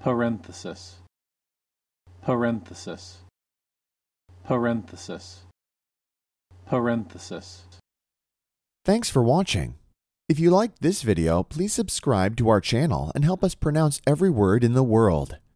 parenthesis, parenthesis, parenthesis, parenthesis. Thanks for watching. If you liked this video, please subscribe to our channel and help us pronounce every word in the world.